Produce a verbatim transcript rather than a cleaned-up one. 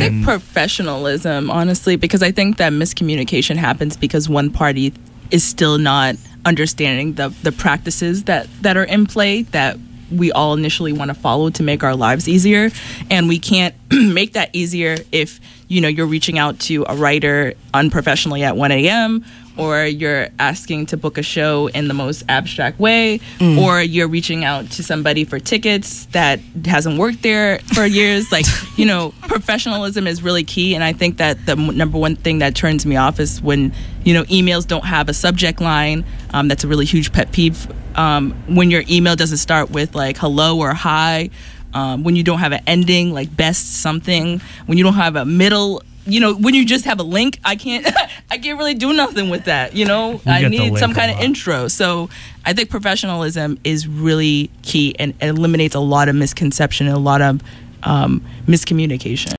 think professionalism, honestly, because I think that miscommunication happens because one party is still not understanding the the practices that that are in play that we all initially want to follow to make our lives easier, and we can't make that easier if, you know, you're reaching out to a writer unprofessionally at one a.m. or you're asking to book a show in the most abstract way, mm. or you're reaching out to somebody for tickets that hasn't worked there for years. Like, you know, professionalism is really key, and I think that the m- number one thing that turns me off is when, you know, emails don't have a subject line. Um, that's a really huge pet peeve. Um, when your email doesn't start with like hello or hi, um, when you don't have an ending like best something, when you don't have a middle, you know, when you just have a link, I can't, I can't really do nothing with that. You know, You I get the need link some a kind of lot. intro. So I think professionalism is really key and eliminates a lot of misconception and a lot of um, miscommunication.